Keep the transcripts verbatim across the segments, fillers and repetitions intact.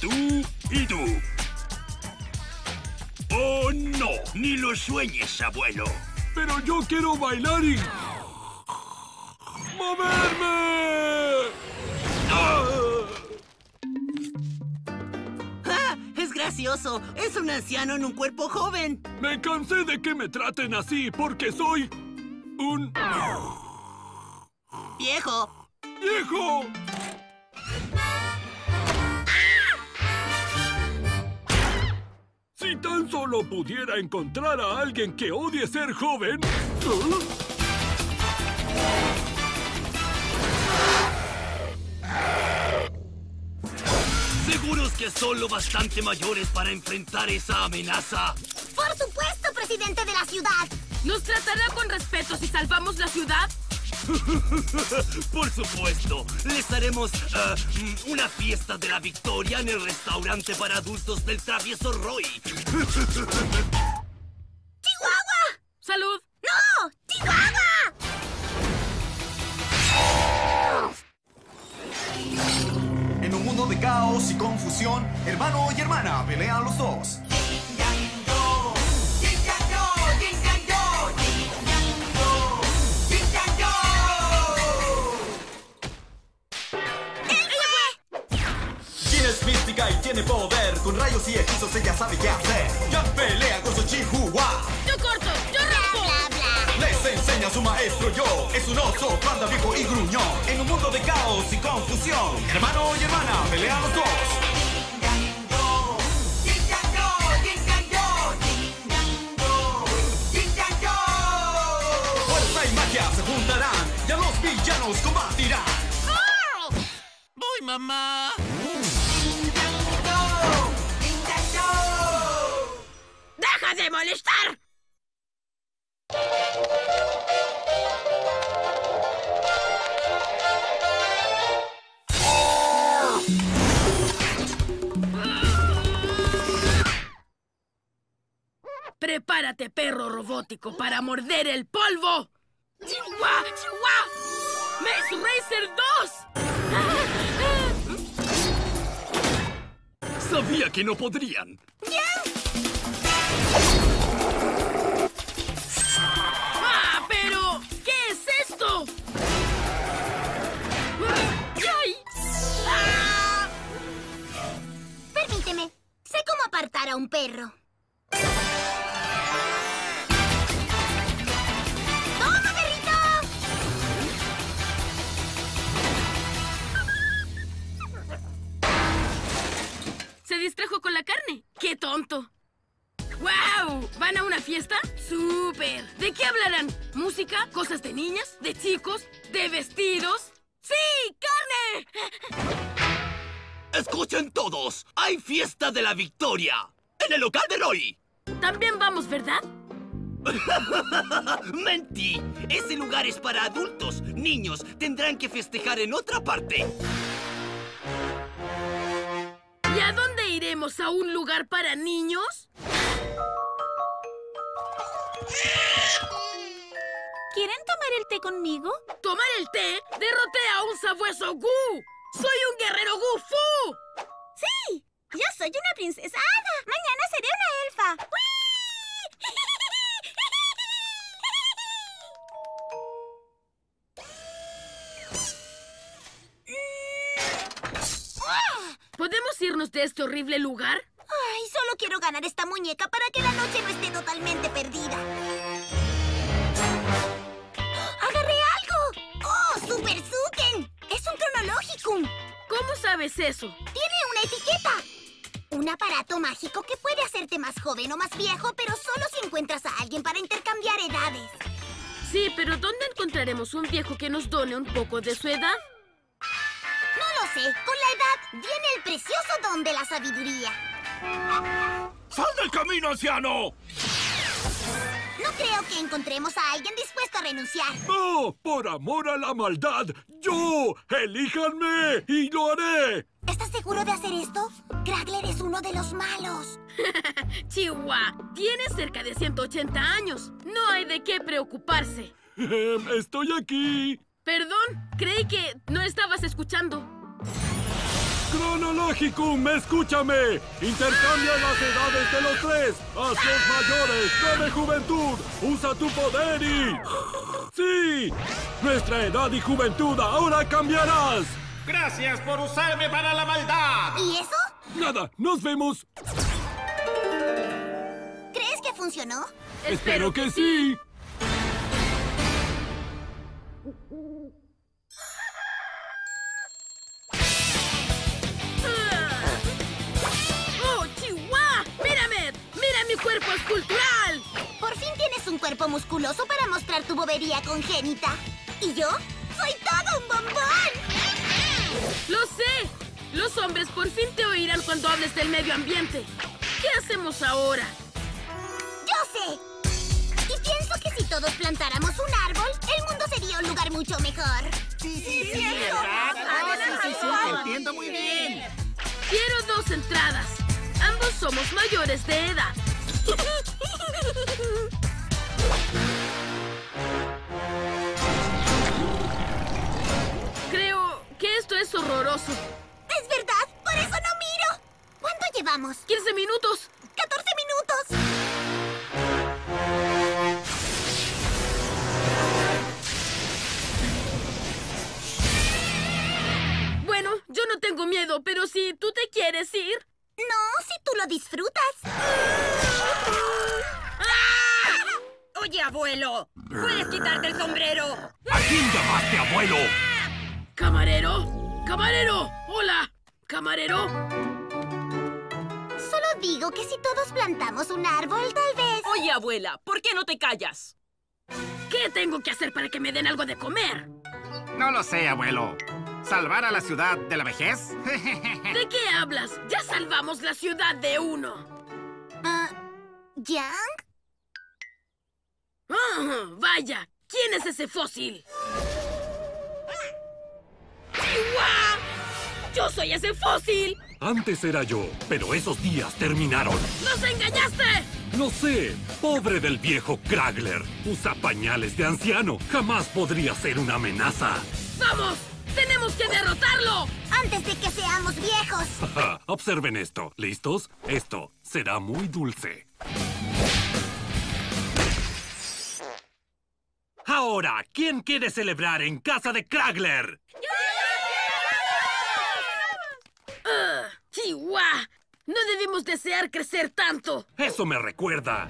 tú y tú. ¡Oh, no! ¡Ni lo sueñes, abuelo! Pero yo quiero bailar y... ¡moverme! ¡Ah! ¡Es gracioso! ¡Es un anciano en un cuerpo joven! Me cansé de que me traten así porque soy... un... ¡Viejo! ¡Viejo! Si tan solo pudiera encontrar a alguien que odie ser joven... ¿Ah? ¿Seguros que son lo bastante mayores para enfrentar esa amenaza? ¡Por supuesto, presidente de la ciudad! ¿Nos tratará con respeto si salvamos la ciudad? Por supuesto. Les haremos uh, una fiesta de la victoria en el restaurante para adultos del travieso Roy. ¡Chihuahua! ¡Salud! ¡No! ¡Chihuahua! En un mundo de caos y confusión, hermano y hermana pelean los dos. Y tiene poder, con rayos y hechizos ella sabe qué hacer. Ya pelea con su Chihuahua. ¡Yo corto! ¡Yo rompo! Bla, bla, bla. Les enseña su maestro yo. Es un oso, panda viejo y gruñón. En un mundo de caos y confusión, hermano y hermana pelean los dos. Fuerza y magia se juntarán y a los villanos combatirán. ¡Oh! ¡Voy, mamá! ¡Deja de molestar! ¡Prepárate, perro robótico, para morder el polvo! ¡Chihuahua! ¡Chihuahua! ¡Maze Racer dos! Sabía que no podrían. ¡Ah, pero! ¿Qué es esto? ¡Ay! ¡Ah! Permíteme. Sé cómo apartar a un perro. ¡Toma, perrito! Se distrajo con la carne. ¡Qué tonto! ¡Wow! ¿Van a una fiesta? ¡Súper! ¿De qué hablarán? ¿Música? ¿Cosas de niñas? ¿De chicos? ¿De vestidos? ¡Sí! ¡Carne! ¡Escuchen todos! ¡Hay fiesta de la victoria! ¡En el local de Roy! También vamos, ¿verdad? ¡Mentí! Ese lugar es para adultos. Niños tendrán que festejar en otra parte. ¿Y a dónde iremos? ¿A un lugar para niños? ¿Quieren tomar el té conmigo? ¿Tomar el té? ¡Derroté a un sabueso Gu! ¡Soy un guerrero Gu Fu! ¡Sí! Yo soy una princesa hada. Mañana seré una elfa. ¡Uy! ¿Podemos irnos de este horrible lugar? Ay, solo quiero ganar esta muñeca para que la noche no esté totalmente perdida. ¡Agarré algo! ¡Oh, Super Suken! ¡Es un cronologicum! ¿Cómo sabes eso? ¡Tiene una etiqueta! Un aparato mágico que puede hacerte más joven o más viejo, pero solo si encuentras a alguien para intercambiar edades. Sí, pero ¿dónde encontraremos un viejo que nos done un poco de su edad? No lo sé. Con la edad viene el precioso don de la sabiduría. ¡Sal del camino, anciano! No creo que encontremos a alguien dispuesto a renunciar. ¡No! ¡Por amor a la maldad! ¡Yo! ¡Elíjanme! ¡Y lo haré! ¿Estás seguro de hacer esto? Kragler es uno de los malos. Chihuahua, tiene cerca de ciento ochenta años. No hay de qué preocuparse. Estoy aquí. Perdón, creí que no estabas escuchando. Chronologicum, escúchame. Intercambia las edades de los tres. Hazlos mayores. Dame juventud. Usa tu poder y... ¡Sí! Nuestra edad y juventud ahora cambiarás. Gracias por usarme para la maldad. ¿Y eso? Nada, nos vemos. ¿Crees que funcionó? Espero que sí. ¡Oh, chihuahua! ¡Mírame! ¡Mira mi cuerpo escultural! Por fin tienes un cuerpo musculoso para mostrar tu bobería congénita. ¿Y yo? ¡Soy todo un bombón! ¡Lo sé! Los hombres por fin te oirán cuando hables del medio ambiente. ¿Qué hacemos ahora? ¡Yo sé! Y pienso que si todos plantáramos un árbol, el mundo sería un lugar mucho mejor. Sí, sí, sí. ¿verdad? Oh, sí, sí, sí, te entiendo muy bien. Quiero dos entradas. Ambos somos mayores de edad. Creo que esto es horroroso. ¡Es verdad! ¡Por eso no miro! ¿Cuánto llevamos? quince minutos. ¡catorce minutos! Bueno, yo no tengo miedo, pero si tú te quieres ir... No, si tú lo disfrutas. Oye, abuelo, ¿puedes quitarte el sombrero? ¿A quién llamaste abuelo? ¡Camarero! ¡Camarero! ¡Hola! ¿Camarero? Solo digo que si todos plantamos un árbol, tal vez... Oye, abuela, ¿por qué no te callas? ¿Qué tengo que hacer para que me den algo de comer? No lo sé, abuelo. ¿Salvar a la ciudad de la vejez? ¿De qué hablas? Ya salvamos la ciudad de uno. Ah, ¿Yang? Ah, vaya, ¿quién es ese fósil? ¡Chihuahua! ¡Yo soy ese fósil! Antes era yo, pero esos días terminaron. ¡Nos engañaste! No sé, pobre del viejo Kragler. Usa pañales de anciano. Jamás podría ser una amenaza. ¡Vamos! ¡Tenemos que derrotarlo! Antes de que seamos viejos. Observen esto. ¿Listos? Esto será muy dulce. Ahora, ¿quién quiere celebrar en casa de Kragler? Uh, ¡Chihuahua! No debimos desear crecer tanto. Eso me recuerda.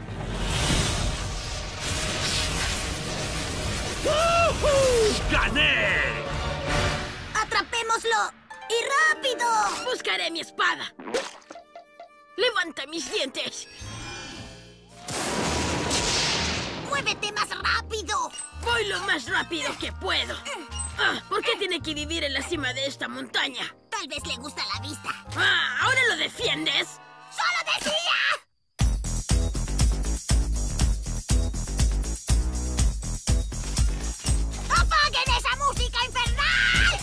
¡Woohoo! ¡Gané! ¡Atrapémoslo! ¡Y rápido! Buscaré mi espada. ¡Levanta mis dientes! ¡Muévete más rápido! Voy lo más rápido que puedo. Ah, ¿por qué tiene que vivir en la cima de esta montaña? Tal vez le gusta la vista. Ah, ¿ahora lo defiendes? ¡Solo decía! ¡Apaguen esa música infernal!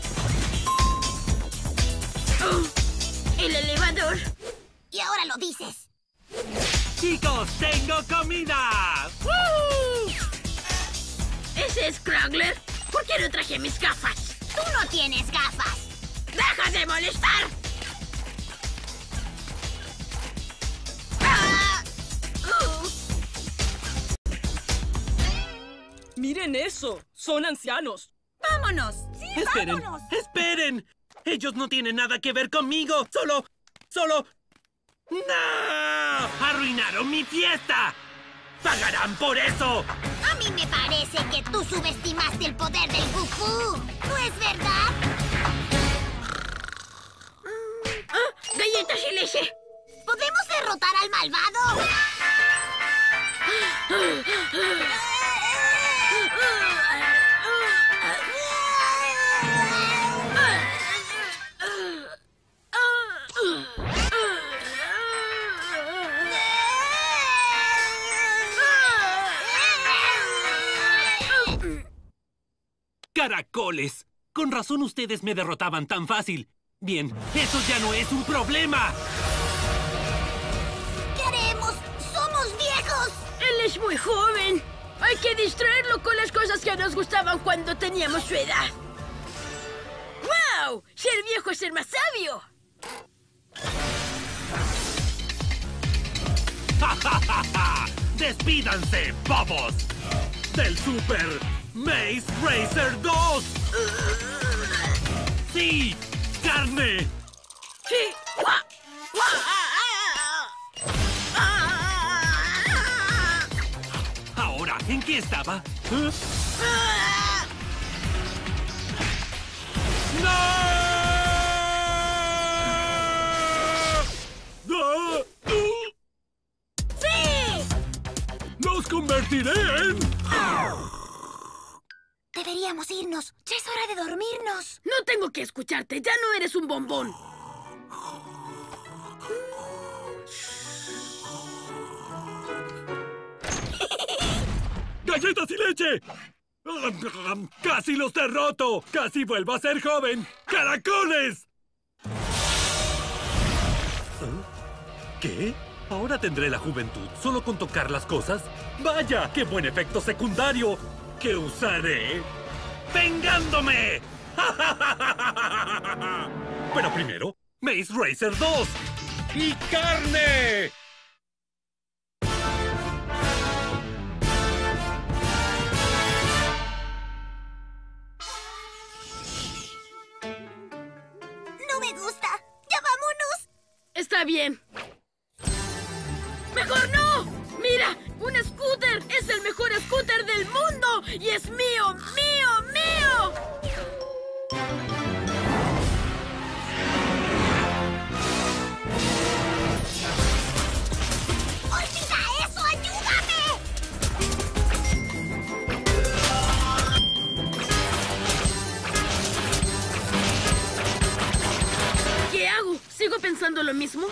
Oh, el elevador. Y ahora lo dices. ¡Chicos, tengo comida! ¡Woo! ¿Ese es Kragler? ¿Por qué no traje mis gafas? ¡Tú no tienes gafas! ¡Deja de molestar! ¡Ah! Uh. Miren eso, son ancianos. ¡Vámonos! ¡Sí, ¡Esperen! vámonos! ¡Esperen! Ellos no tienen nada que ver conmigo. Solo... Solo... ¡No! ¡Arruinaron mi fiesta! ¡Pagarán por eso! A mí me parece que tú subestimaste el poder del Fu-Fu. ¿No es verdad? ¡Ah! ¡Galletas y leche! ¿Podemos derrotar al malvado? ¡Caracoles! Con razón ustedes me derrotaban tan fácil. Bien, eso ya no es un problema. ¿Qué haremos? ¡Somos viejos! Él es muy joven. Hay que distraerlo con las cosas que nos gustaban cuando teníamos su edad. ¡Wow! ¡Wow! ¡Ser viejo es ser más sabio! ¡Ja, ja, ja, ja! ¡Despídanse, bobos! ¡Del Super Maze Racer dos! ¡Sí! ¡Carne! ¡Sí! ¡Guau! ¡Guau! Ahora, ¿en qué estaba? ¿Eh? ¡No! ¡Ah! ¡Sí! ¡Los convertiré en... Deberíamos irnos. Ya es hora de dormirnos. No tengo que escucharte. Ya no eres un bombón. ¡Galletas y leche! ¡Casi los derroto! ¡Casi vuelvo a ser joven! ¡Caracoles! ¿Qué? ¿Ahora tendré la juventud solo con tocar las cosas? ¡Vaya! ¡Qué buen efecto secundario! ¡Que usaré vengándome! Pero primero, Maze Racer dos y carne. No me gusta. ¡Ya vámonos! Está bien. ¡Mejor no! ¡Mira! ¡Un scooter! ¡Es el mejor scooter del mundo! ¡Y es mío, mío, mío! ¡Olvida eso! ¡Ayúdame! ¿Qué hago? ¿Sigo pensando lo mismo?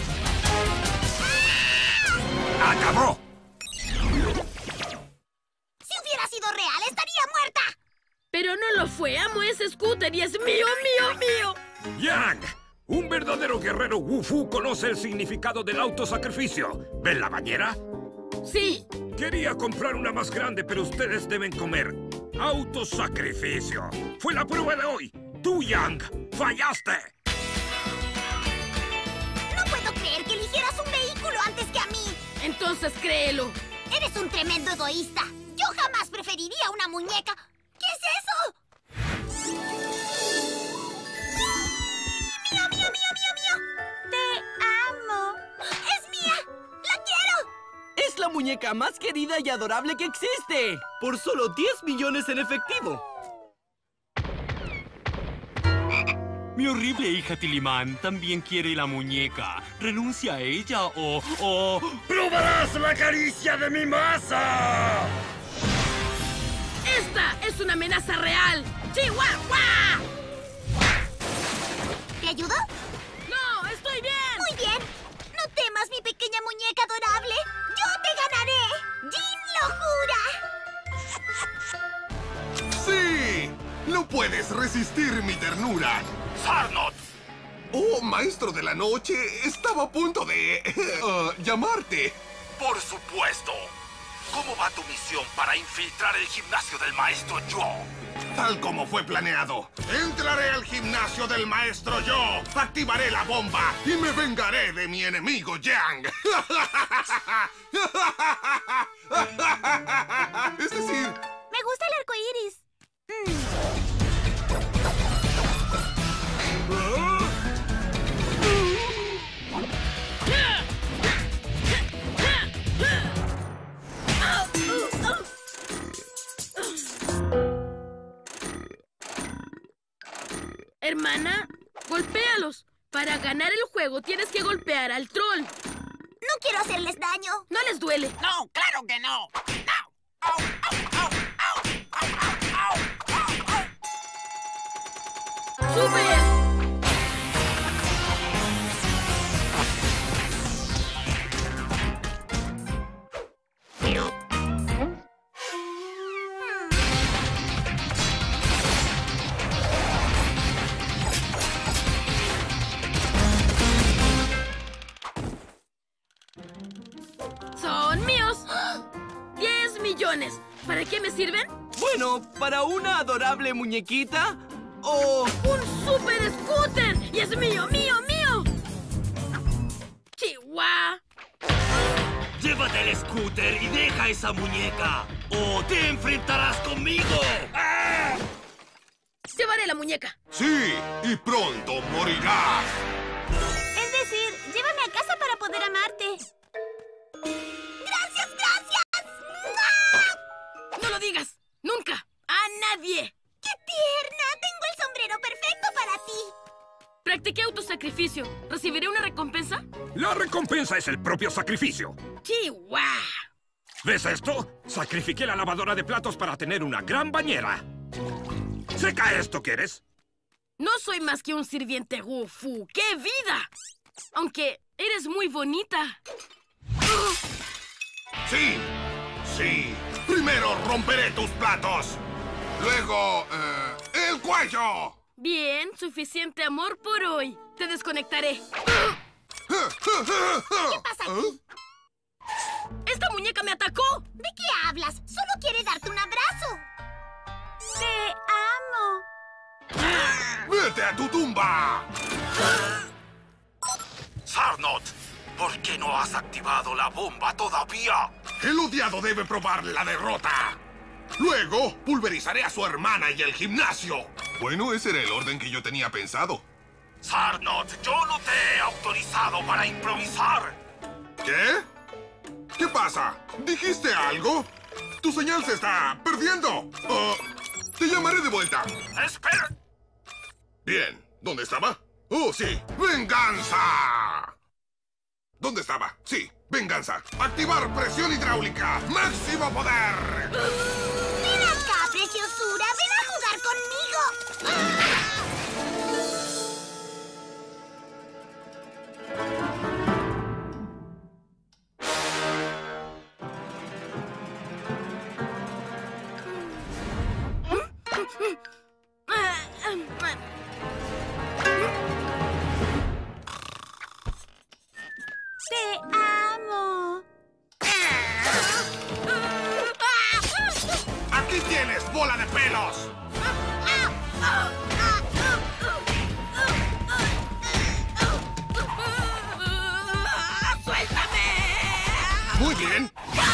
¡Acabó! Si hubiera sido real, estaría muerta. Pero no lo fue. Amo ese scooter y es mío, mío, mío. ¡Yang! Un verdadero guerrero Wufu conoce el significado del autosacrificio. ¿Ven la bañera? Sí. Quería comprar una más grande, pero ustedes deben comer. Autosacrificio. Fue la prueba de hoy. Tú, Yang, fallaste. No puedo creer que eligieras un vehículo antes que a mí. Entonces créelo. Eres un tremendo egoísta. Yo jamás preferiría una muñeca. ¿Qué es eso? ¡Mío, mío, mío, mío, mío! ¡Te amo! ¡Es mía! ¡La quiero! Es la muñeca más querida y adorable que existe. Por solo diez millones en efectivo. Mi horrible hija Tilimán también quiere la muñeca. Renuncia a ella o... o... ¡Probarás la caricia de mi masa! ¡Esta es una amenaza real! ¡Chihuahua! ¿Te ayudo? ¡No! ¡Estoy bien! Muy bien. No temas, mi pequeña muñeca adorable. ¡Yo te ganaré! ¡Jin lo jura! ¡Sí! ¡No puedes resistir mi ternura! ¡Zarnot! ¡Oh, maestro de la noche! Estaba a punto de... Uh, llamarte. Por supuesto. ¿Cómo va tu misión para infiltrar el gimnasio del maestro Yo? Tal como fue planeado. Entraré al gimnasio del maestro Yo. Activaré la bomba y me vengaré de mi enemigo Yang. Es decir... Me gusta el arco iris. Hermana, golpéalos. Para ganar el juego tienes que golpear al troll. No quiero hacerles daño. ¿No les duele? No, claro que no. No. Au, au, au, au, au, au, au, au. ¡Súper! ¡Son míos! ¡Diez millones! ¿Para qué me sirven? Bueno, para una adorable muñequita, ¡Oh! ¡Un super scooter! ¡Y es mío, mío, mío! ¡Chihuahua! Llévate el scooter y deja esa muñeca. ¡O te enfrentarás conmigo! ¡Ah! Llevaré la muñeca. Sí, y pronto morirás. Es decir, llévame a casa para poder amarte. ¡Gracias, gracias! ¡No! ¡No lo digas! ¡Nunca! ¡A nadie! ¡Qué tierna! Tengo el sombrero perfecto para ti. Practiqué autosacrificio. ¿Recibiré una recompensa? La recompensa es el propio sacrificio. ¡Chihuahua! ¿Ves esto? Sacrifiqué la lavadora de platos para tener una gran bañera. ¿Seca esto, quieres? No soy más que un sirviente Gufu. ¡Qué vida! Aunque eres muy bonita. Sí, sí. Primero romperé tus platos. Luego, eh, el cuello. Bien, suficiente amor por hoy. Te desconectaré. ¿Qué pasa aquí? ¡Esta muñeca me atacó! ¿De qué hablas? Solo quiere darte un abrazo. Te amo. ¡Vete a tu tumba! Zarnot, ¿por qué no has activado la bomba todavía? El odiado debe probar la derrota. Luego, pulverizaré a su hermana y el gimnasio. Bueno, ese era el orden que yo tenía pensado. Zarnot, yo no te he autorizado para improvisar. ¿Qué? ¿Qué pasa? ¿Dijiste algo? Tu señal se está perdiendo. Uh, te llamaré de vuelta. Espera. Bien. ¿Dónde estaba? Oh, sí. ¡Venganza! ¿Dónde estaba? Sí, venganza. Activar presión hidráulica. ¡Máximo poder! Ven acá, preciosura. Ven a jugar conmigo. Te amo. ¡Aquí tienes, bola de pelos! ¡Suéltame! Muy bien.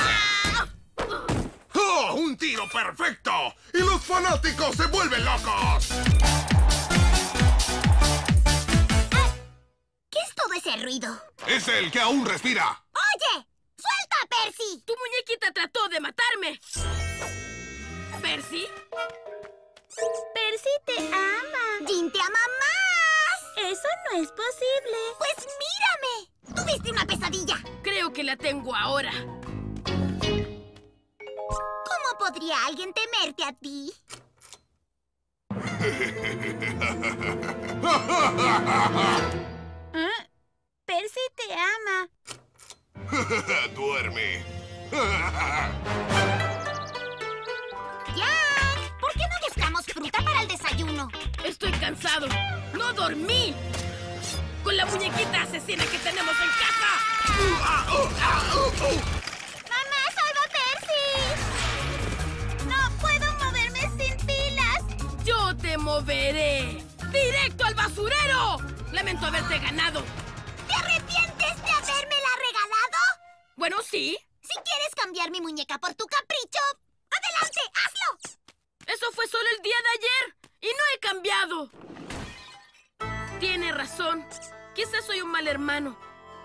¡Oh, un tiro perfecto! ¡Y los fanáticos se vuelven locos! ¿Qué es todo ese ruido? Es el que aún respira. ¡Oye! ¡Suelta a Percy! Tu muñequita trató de matarme. ¿Percy? Percy te ama. Jin te ama más. Eso no es posible. Pues mírame. Tuviste una pesadilla. Creo que la tengo ahora. ¿Cómo podría alguien temerte a ti? ¿Eh? Percy te ama. Duerme. Jack, ¿por qué no buscamos fruta para el desayuno? Estoy cansado. ¡No dormí! Con la muñequita asesina que tenemos en casa. ¡Mamá, salva a Percy! ¡No puedo moverme sin pilas! ¡Yo te moveré! ¡Directo al basurero! Lamento haberte ganado. ¿Te arrepientes de habérmela regalado? Bueno, sí. Si quieres cambiar mi muñeca por tu capricho, ¡adelante, hazlo! Eso fue solo el día de ayer y no he cambiado. Tiene razón. Quizás soy un mal hermano.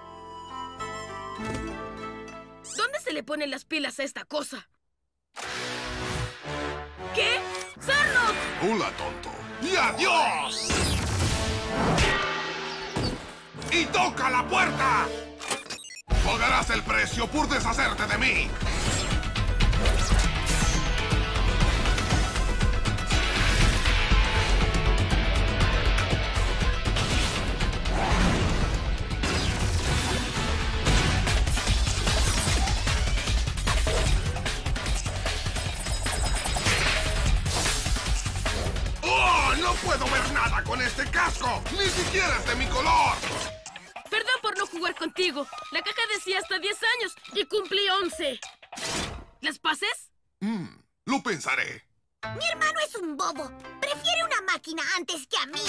¿Dónde se le ponen las pilas a esta cosa? ¿Qué? ¡Zarnot! Hola, tonto. ¡Y adiós! ¡Y toca la puerta! Pagarás el precio por deshacerte de mí. ¡Oh! ¡No puedo ver nada con este casco! ¡Ni siquiera es de mi color! Perdón por no jugar contigo. La caja decía hasta diez años y cumplí once. ¿Las pases? Mm, lo pensaré. Mi hermano es un bobo. Prefiere una máquina antes que a mí.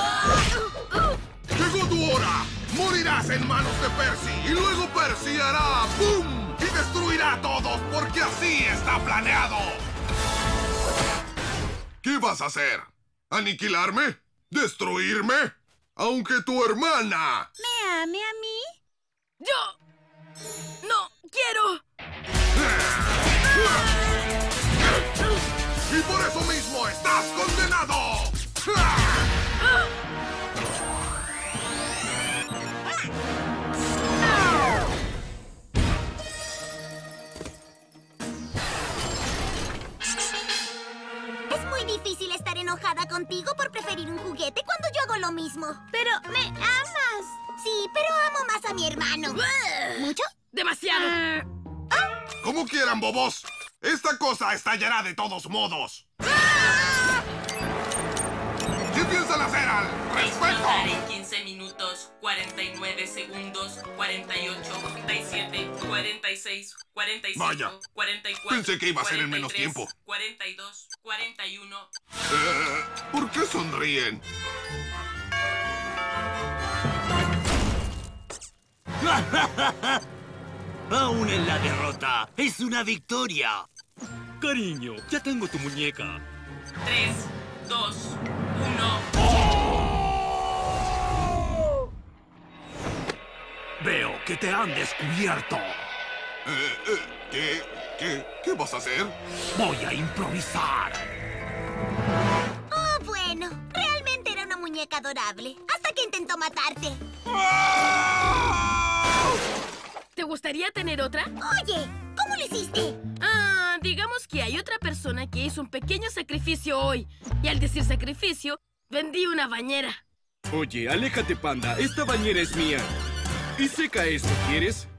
¡Llegó tu hora! Morirás en manos de Percy y luego Percy hará ¡boom! Y destruirá a todos porque así está planeado. ¿Qué vas a hacer? ¿Aniquilarme? ¿Destruirme? Aunque tu hermana... ¿Me ame a mí? ¡Yo! ¡No quiero! ¡Y por eso mismo estás condenado! Es muy difícil estar enojada contigo por preferir un juguete cuando yo hago lo mismo. Pero me amas. Sí, pero amo más a mi hermano. ¿Mucho? ¡Demasiado! Como quieran, bobos. Esta cosa estallará de todos modos. ¿Qué piensan hacer al respecto? En quince minutos, cuarenta y nueve segundos, cuarenta y ocho, cuarenta y siete, cuarenta y seis, cuarenta y cinco, Vaya, cuarenta y cuatro, pensé que iba a ser en menos cuarenta y tres, tiempo. cuarenta y dos, cuarenta y uno. Eh, ¿Por qué sonríen? Aún en la derrota, es una victoria. Cariño, ya tengo tu muñeca. Tres, dos, uno. Veo que te han descubierto. Eh, eh, ¿qué, qué, ¿Qué vas a hacer? Voy a improvisar. Oh, bueno. Realmente era una muñeca adorable. Hasta que intentó matarte. ¿Te gustaría tener otra? Oye, ¿cómo lo hiciste? Ah, digamos que hay otra persona que hizo un pequeño sacrificio hoy. Y al decir sacrificio, vendí una bañera. Oye, aléjate, panda. Esta bañera es mía. Y seca esto, ¿quieres?